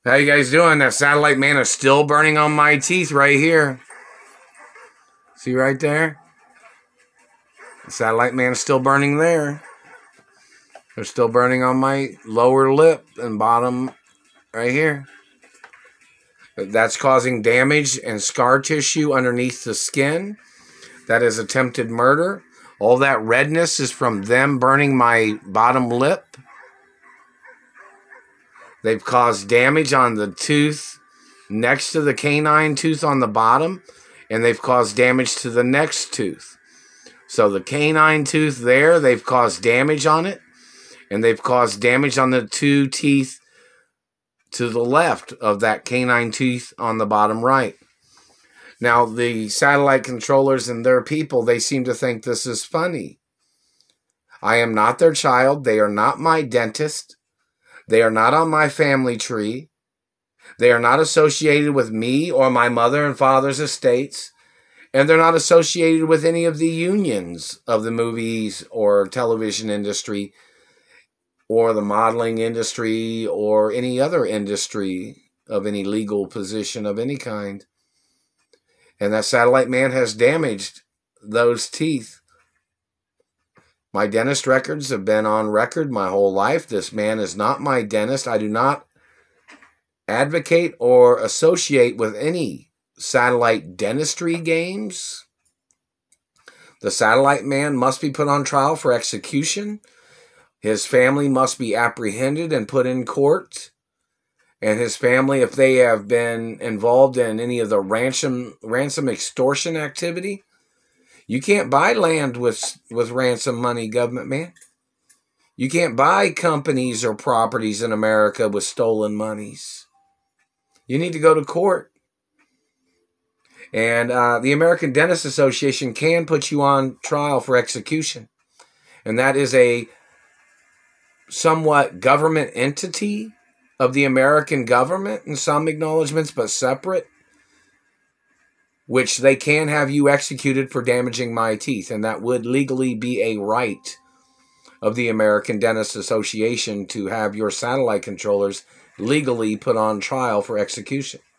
How you guys doing? That satellite man is still burning on my teeth right here. See right there? The satellite man is still burning there. They're still burning on my lower lip and bottom right here. That's causing damage and scar tissue underneath the skin. That is attempted murder. All that redness is from them burning my bottom lip. They've caused damage on the tooth next to the canine tooth on the bottom, and they've caused damage to the next tooth. So the canine tooth there, they've caused damage on it, and they've caused damage on the two teeth to the left of that canine tooth on the bottom right. Now, the satellite controllers and their people, they seem to think this is funny. I am not their child. They are not my dentist. They are not on my family tree. They are not associated with me or my mother and father's estates. And they're not associated with any of the unions of the movies or television industry or the modeling industry or any other industry of any legal position of any kind. And that satellite man has damaged those teeth. My dentist records have been on record my whole life. This man is not my dentist. I do not advocate or associate with any satellite dentistry games. The satellite man must be put on trial for execution. His family must be apprehended and put in court. And his family, if they have been involved in any of the ransom extortion activity, you can't buy land with ransom money, government man. You can't buy companies or properties in America with stolen monies. You need to go to court. And the American Dentist Association can put you on trial for execution. And that is a somewhat government entity of the American government in some acknowledgments, but separate, which they can have you executed for damaging my teeth. And that would legally be a right of the American Dentist Association to have your satellite controllers legally put on trial for execution.